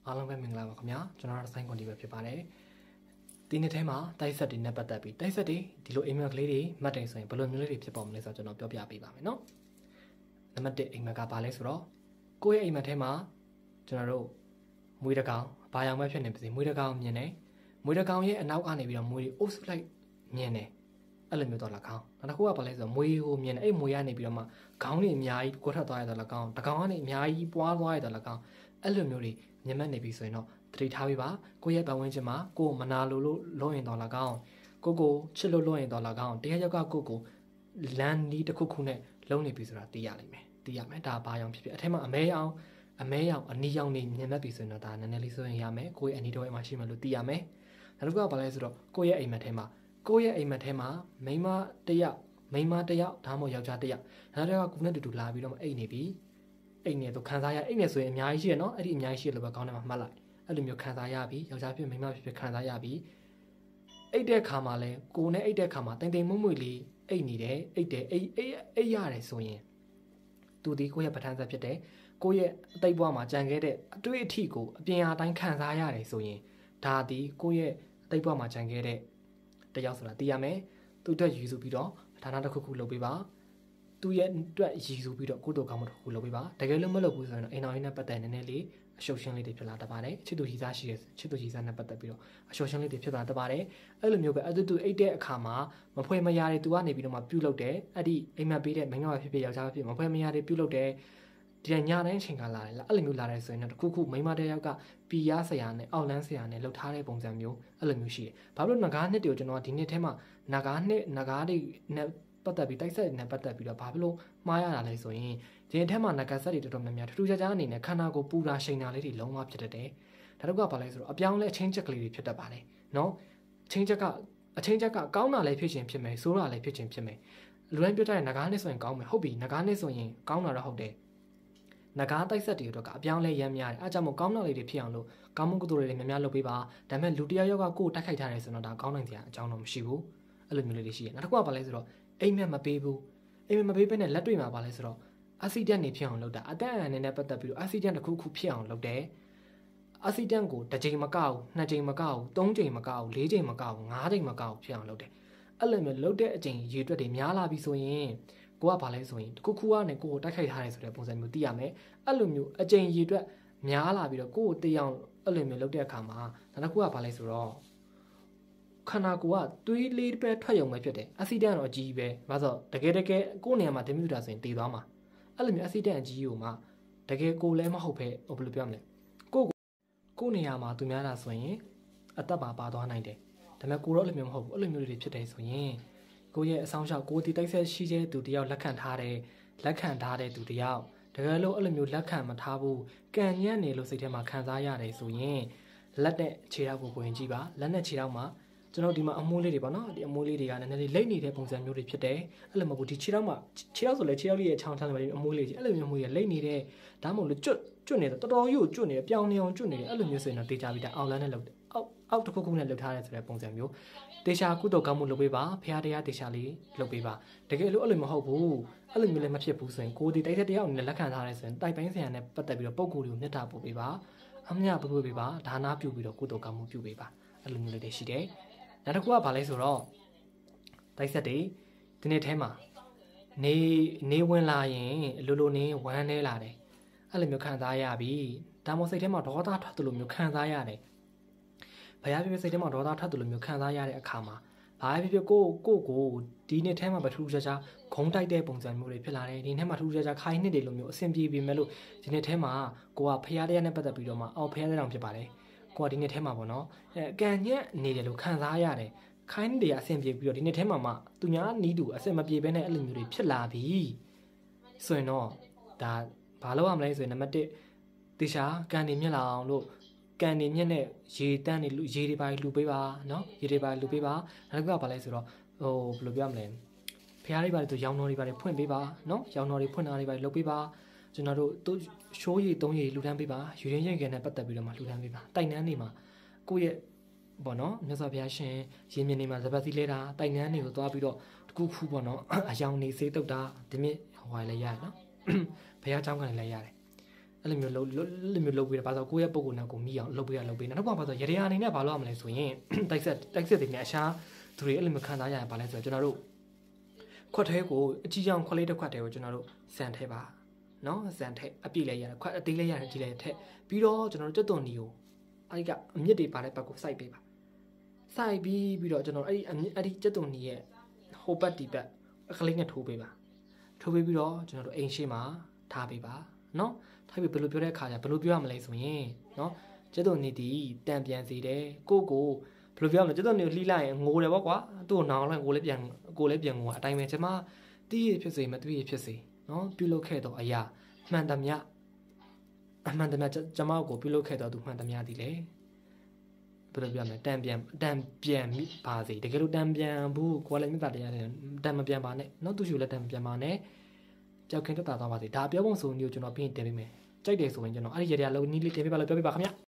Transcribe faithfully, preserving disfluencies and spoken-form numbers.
အားလုံးပဲမင်္ဂလာပါခင်ဗျာကျွန်တော်တို့ဆိုင်ကွန်တီပဲဖြစ်ပါတယ်ဒီနေ့ထဲမှာတိုက်ဆက်တွေနဲ့ပတ်သက်ပြီးတိုက်ဆက်တွေဒီလိုအိမ်မက်ကလေးတွေမှတ်တယ်ဆိုရင်ဘယ်လိုမျိုးလေးတွေဖြစ်ပေါ်မလဲဆိုတော့ကျွန်တော်ပြောပြပေးပါမယ်နော်နံပါတ်တစ်အိမ်မက်ကဘာလဲဆိုတော့ကိုယ့်ရဲ့အိမ်မက်ထဲမှာကျွန်တော်တို့မွေးတကောင်ဘာရောင်ပဲဖြစ်နေပါစေမွေးတကောင်မြင်တယ်မွေးတကောင်ရဲ့အနောက်ကနေပြီးတော့မွေးတွေအုပ်စုလိုက်မြင်တယ်အဲ့လိုမျိုးတော့ละကောင်းနောက်တစ်ခုကဘာလဲဆိုတော့မွေးကိုမြင်တယ်အဲ့မွေးကနေပြီးတော့မှခေါင်းတွေအများကြီးကိုထွက်သွားရတော့ละကောင်းတကောင်ကနေအများကြီးပွားသွားရတော့ละကောင်းအဲ့လိုမျိုးတွေမြင်မှတ်နေပြီဆိုရင်တော့တတိထားပေးပါကိုယ့်ရဲ့ပတ်ဝန်းကျင်မှာကိုယ်မနာလိုလို့လုံးရင်တော့ละကောင်းကိုကိုချစ်လို့လုံးရင်တော့ละကောင်းတရားရောက်ကကိုကိုလန်ဒီတစ်ခုခုနဲ့လုံးနေပြီဆိုတာသိရလိမ့်မယ်သိရမယ်ဒါဘာရောင်ဖြစ်ဖြစ်အထက်မှာအမဲရောင်အမဲရောင်အနီရောင်နေမြင်မှတ်ပြီဆိုရင်တော့ဒါနည်းနည်းလေးဆိုရင်ရမယ်ကိုယ့်ရဲ့အနီတော်ရဲ့မှာရှိမှလို့သိရမယ်နောက်တစ်ခုကဘာလဲဆိုတော့ကိုယ့်ရဲ့အိမ်မက်ထဲမှာကိုယ့်ရဲ့အိမ်မက်ထဲမှာမိန်းမတစ်ယောက်မိန်းမတစ်ယောက်ဒါမှမဟုတ်ယောက်ျားတစ်ယောက်နောက်တစ်ယောက်ကကိုယ်နဲ့တူတူလာပြီးတော့အိတ်နေပြီအိတ်နေတော့ခံစားရအိတ်နေဆိုရင်အများကြီးရှိရနော်အဲ့ဒီအများကြီးရှိရလို့ပဲကောင်းတယ်မှာမှတ်လိုက်အဲ့လိုမျိုးခံစားရပြီယောက်ျားဖြစ်မိန်းမဖြစ်ဖြစ်ခံစားရပြီအိတ်တဲ့ခါမှာလဲကိုယ်နဲ့အိတ်တဲ့ခါမှာတိမ်တိမ်မွမွေလေးအိတ်နေတယ်အိတ်တယ်အိတ်အိတ်အိတ်ရတယ်ဆိုရင်သူဒီကိုယ့်ရဲ့ပဋ္ဌာန်းဆက်ဖြစ်တယ်ကိုယ့်ရဲ့အသိဘဝမှာကြံခဲ့တဲ့အတွေ့အထိကိုအပြင်အတိုင်းခံစားရတယ်ဆိုရင်ဒါဒီကိုယ့်ရဲ့အသိဘဝမှာကြံခဲ့တဲ့တယောက်ဆိုတာသိရမယ်သူအတွက်ရည်စူးပြီးတော့ဌာနတစ်ခုခုလုပ်ပေးပါသူရဲ့အတွက်ရည်စူးပြီးတော့ကိုယ့်တို့ကောင်းမှုတစ်ခုလုပ်ပေးပါတကယ်လို့မလုပ်ဘူးဆိုရင်တော့အိမ်တော်ရင်းနဲ့ပတ်သက်နေနေလေးအရှုပ်ရှင်းလေးတွေဖြစ်လာတတ်ပါတယ်ချစ်သူကြီးစားရှိတဲ့ချစ်သူကြီးစားနဲ့ပတ်သက်ပြီးတော့အရှုပ်ရှင်းလေးတွေဖြစ်လာတတ်ပါတယ်အဲ့လိုမျိုးပဲအတူတူအိတ်တဲ့အခါမှာမဖွေမရတဲ့သူကနေပြီးတော့မှပြုတ်လုပ်တယ်အဲ့ဒီအိမ်မက်ပေးတဲ့မိန်းမဖြစ်ဖြစ်ယောက်ျားဖြစ်မဖွေမရတဲ့ပြုတ်လုပ်တယ်ဒီညတိုင်းအချိန်ကလာတယ်လားအဲ့လိုမျိုးလာတယ်ဆိုရင်တော့တခုခုမိန်းမတဲ့ယောက်ကပီရဆရာနဲ့အောက်လန်းဆရာနဲ့လှုပ်ထားတဲ့ပုံစံမျိုးအဲ့လိုမျိုးရှိတယ်ဘာလို့နဂါးနှစ်တွေကိုကျွန်တော်ဒီနှစ်ထဲမှာနဂါးနှစ်နဂါးတွေနဲ့ပတ်သက်ပြီးတိုက်ဆက်နဲ့ပတ်သက်ပြီးတော့ဘာလို့မှားရတာလဲဆိုရင်ဒီအထက်မှာနဂါဆက်တွေတော်တော်များများထူးထူးခြားခြားအနေနဲ့ခန္ဓာကိုယ်ပူတာရှိန်တာလေးတွေလုံးဝဖြစ်တတ်တယ်ဒါတော့ကဘာလဲဆိုတော့အပြောင်းလဲအချင်းချက်ကလေးတွေဖြစ်တတ်ပါတယ်နော်ချင်းချက်ကအချင်းချက်ကကောင်းတာလည်းဖြစ်ခြင်းဖြစ်မယ်ဆိုးတာလည်းဖြစ်ခြင်းဖြစ်မယ်လူတိုင်းပြောတဲ့နဂါးနှစ်ဆိုရင်ကောင်းမယ်ဟုတ်ပြီနဂါးနှစ်ဆိုရင်ကောင်းတာတော့ဟုတ်တယ်နဂါးတိုက်ဆက်တွေတော့ကအပြောင်းလဲရမ်းများတယ်အားကြောင့်မို့ကောင်းတာလေးတွေဖြစ်အောင်လို့ကောင်းမှုကုသိုလ်တွေများများလုပ်ပေးပါဒါပေမဲ့လူတယောက်ယောက်ကကိုယ်တိုက်ခိုက်ထားတယ်ဆိုတော့ဒါကောင်းနိုင်စရာအကြောင်းတော့မရှိဘူးအဲ့လိုမျိုးလေးတွေရှိတယ်နောက်တစ်ခုကဘာလဲဆိုတော့အိမ်မက်မပေးဘူးအိမ်မက်မပေးဘဲနဲ့လက်တွေ့မှာပါလဲဆိုတော့အာဆီဒန့်နေဖြစ်အောင်လုပ်တာအသက်အန္တရာယ်နဲ့ပတ်သက်ပြီးတော့အာဆီဒန့်တစ်ခုခုဖြစ်အောင်လုပ်တယ်အာဆီဒန့်ကိုတစ်ချိန်မကောက်ဘူးနှစ်ချိန်မကောက်ဘူးသုံးချိန်မကောက်ဘူးလေးချိန်မကောက်ဘူးငါးချိန်မကောက်ဘူးဖြစ်အောင်လုပ်တယ်အဲ့လိုမျိုးလုပ်တဲ့အချိန်ရေတွက်တွေများလာပြီဆိုရင်ကိုကဘာလဲဆိုရင်တစ်ခုခုကနေကိုကိုတိုက်ခိုက်ထားတယ်ဆိုတဲ့ပုံစံမျိုးသိရမယ်အဲ့လိုမျိုးအချိန်ရေတွက်များလာပြီးတော့ကိုကိုတေးအောင်အဲ့လိုမျိုးလုပ်တဲ့အခါမှာနောက်တစ်ခုကဘာလဲဆိုတော့ခန္ဓာကိုယ်ကသွေးလေးပဲထွက်ရုံပဲဖြစ်တယ်အက်ဆီဒန့်တော့အကြီးပဲဘာလို့တကယ်တကယ်ကိုယ်နေရာမှာဒင်မြူတာဆိုရင်တည်သွားမှာအဲ့လိုမျိုးအက်ဆီဒန့်အကြီးကိုမှတကယ်ကိုယ်လည်းမဟုတ်ပဲဟိုဘယ်လိုပြောမလဲကိုကိုယ်နေရာမှာသူများတာဆိုရင်အသက်ပါပါသွားနိုင်တယ်ဒါပေမဲ့ကိုယ်တော့အဲ့လိုမျိုးမဟုတ်ဘူးအဲ့လိုမျိုးတွေဖြစ်တယ်ဆိုရင်ကိုယ့်ရဲ့အဆောင်ရှောက်ကိုယ်ဒီတိုက်ဆက်ရှိတဲ့သူတယောက်လက်ခံထားတယ်လက်ခံထားတဲ့သူတယောက်တကယ်လို့အဲ့လိုမျိုးလက်ခံမထားဘူးကံညံ့နေလို့စိတ်ထဲမှာခံစားရတယ်ဆိုရင်လက်နဲ့ခြေထောက်ကိုဝင်ကြည့်ပါလက်နဲ့ခြေထောက်မှာကျွန်တော်ဒီမှာအမိုးလေးတွေပေါ့နော်ဒီအမိုးလေးတွေကနည်းနည်းလေးလိမ့်နေတဲ့ပုံစံမျိုးတွေဖြစ်တယ်အဲ့လိုမဟုတ်ဘူးဒီခြေထောက်မှာခြေထောက်ဆိုလဲခြေထောက်လေးရဲ့ချောင်းချောင်းတွေအမိုးလေးကြီးအဲ့လိုမျိုးမျိုးတွေလိမ့်နေတဲ့ဒါမှမဟုတ်လို့ကျွတ်ကျွတ်နေတော့တော်တော်ကြီးကိုကျွတ်နေတယ်ပြောင်းနေအောင်ကျွတ်နေတယ်အဲ့လိုမျိုးဆိုရင်တော့တေချာပြီးတာအောင်လန်းနဲ့လုပ်တယ်အောက်အောက်တစ်ခုခုနဲ့လုပ်ထားတယ်ဆိုတဲ့ပုံစံမျိုးတေချာကုသိုလ်ကောင်းမှုလုပ်ပေးပါဖရားတရားတေချာလေးလုပ်ပေးပါတကယ်လို့အဲ့လိုမဟုတ်ဘူးအဲ့လိုမျိုးလည်းမဖြစ်ဘူးဆိုရင်ကိုဒီတိုက်တဲ့တရားနဲ့လက်ခံထားရဲဆိုရင်တိုက်ပိုင်းဆရာနဲ့ပတ်သက်ပြီးတော့ပုံကိုယ်တွေကိုမြတ်တာပို့ပေးပါအမြပို့ပေးပါဒါနာပြုပြီးတော့ကုသိုလ်ကောင်းမှုပြုပေးပါအဲ့လိုမျိုးလေးတွေရှိတယ်နောက်တစ်ခုကဘာလဲဆိုတော့တိုက်ဆက်တွေဒီနေ့ထဲမှာနေနေဝင်လာရင်အလိုလိုနေဝမ်းနေလာတယ်အဲ့လိုမျိုးခံစားရပြီဒါမှမဟုတ်စိတ်ထဲမှာဒေါသထွက်တယ်လို့မျိုးခံစားရတယ်ဘယ်ရဖြစ်ဖြစ်စိတ်ထဲမှာဒေါသထွက်တယ်လို့မျိုးခံစားရတဲ့အခါမှာဘာဖြစ်ဖြစ်ကိုကိုကိုဒီနေ့ထဲမှာပထူးခြားခြားဂုံတိုက်တဲ့ပုံစံမျိုးတွေဖြစ်လာတယ်ဒီနေ့မှာထူးခြားခြားခိုင်းနှစ်တွေလိုမျိုးအဆင်ပြေပြီမဲ့လို့ဒီနေ့ထဲမှာကိုကဖရားတရားနဲ့ပတ်သက်ပြီးတော့မှအော်ဖရားတရားဖြစ်ပါတယ်ကိုကဒီနေ့ထဲမှာပေါ့နော်အဲကံညက်နေတယ်လို့ခံစားရတယ်ခိုင်းတွေအဆင်ပြေပြီးတော့ဒီနေ့ထဲမှာမှသူများနီးတူအဆင်မပြေဘဲနဲ့အဲ့လိုမျိုးတွေဖြစ်လာပြီဆိုရင်တော့ဒါဘာလို့ရမလဲဆိုရင်နံပါတ်တစ်တေချာကံနေမြက်လာအောင်လို့ကံနေမြက်နဲ့ရေတန်းနေရေတွေပါလူပေးပါနော်ရေတွေပါလူပေးပါနောက်ကဘာလဲဆိုတော့ဟိုဘယ်လိုပြောမလဲဖရားတွေပါလို့ရောင်တော်တွေပါဖွင့်ပေးပါနော်ရောင်တော်တွေဖွင့်တာတွေပါလုပ်ပေးပါကျွန်တော်တို့သူရှိုးရည်သုံးရည်လူတန်းပေးပါယူရင်းရိတ်ကန်နဲ့ပတ်သက်ပြီးတော့မှလူတန်းပေးပါတိုက်နှန်းနေမှာကိုယ့်ရဲ့ပေါ့နော်မြတ်စွာဘုရားရှင်ရင်းမြစ်နေမှာဇပတ်စီလဲတာတိုက်နှန်းတွေကိုသွားပြီးတော့တကူဖူးပေါ့နော်အယောင်နေစေးတုတ်တာဒီမြစ်ဟိုလည်းရတယ်နော်ဘုရားเจ้าကနေလည်းရတယ်အဲ့လိုမျိုးလုံးလိုမျိုးလုပ်ပြီးတော့ဘာလို့ကိုယ့်ရဲ့ပုံကိုယ်နဲ့ကိုမိအောင်လုပ်ပြီးရလုပ်ပြီးနောက်တစ်ခါဘာလို့ရေရအနေနဲ့ဘာလို့ရမလဲဆိုရင်တိုက်ဆက်တိုက်ဆက်တွေနဲ့အရှားသူတွေအဲ့လိုမျိုးခံစားရရင်ဘာလဲဆိုတော့ကျွန်တော်တို့ခွက်ထဲကိုအကြီးကြောင်ခွက်လေးတစ်ခွက်ထဲကိုကျွန်တော်တို့စံထဲပါနော်စံထဲအပြည့်လဲရတယ်ခွက်အသေးလဲရတယ်ကြီးလဲထက်ပြီးတော့ကျွန်တော်တို့ကျွတ်သွန်နီကိုအဲ့ဒီကအမြင့်တွေပါတဲ့ဘက်ကိုစိုက်ပေးပါစိုက်ပြီးပြီးတော့ကျွန်တော်အဲ့ဒီအဲ့ဒီကျွတ်သွန်နီရဲ့ဟိုဘက်ဒီဘက်အခလေးနဲ့ထိုးပေးပါထိုးပေးပြီးတော့ကျွန်တော်တို့အိမ်ရှိမှာထားပေးပါနော်ထားပြီးဘယ်လိုပြောတဲ့အခါကျဘယ်လိုပြောရမလဲဆိုရင်နော်ကျွတ်သွန်နီတီတန်ပြန်စီတယ်ကိုကိုဘယ်လိုပြောရမလဲကျွတ်သွန်နီကိုလှီးလိုက်ရင်ငိုတယ်ပေါ့ကွာသူ့ကိုနောင်လိုက်ကိုလည်းပြန်ကိုလည်းပြန်ငိုတာအတိုင်းပဲကျွန်မတီးရဖြစ်စေမတီးရဖြစ်စေနော်ပြုလုပ်ခဲ့တော့အရာမှန်သမျှအမှန်တမ်းကျွန်မကိုပြုလုပ်ခဲ့တော့သူမှန်သမျှဒီလေဘယ်လိုပြောမလဲတန်ပြန်တန်ပြန်မိပါစေတကယ်လို့တန်ပြန်ဘူးကိုယ်လည်းမြတ်တရားနဲ့တန်မပြန်ပါနဲ့နော်သူ့ရှိလည်းတန်မပြန်ပါနဲ့ကြောက်ခင်တက်တာသွားပါစေဒါပြောဖို့ဆိုမျိုးကျွန်တော်ပြင်တင်ပေးမယ်ကြိုက်တယ်ဆိုရင်ကျွန်တော်အဲ့ဒီရေရလုံးနီးလေးတင်ပေးပါလို့ပြောပြပါခင်ဗျ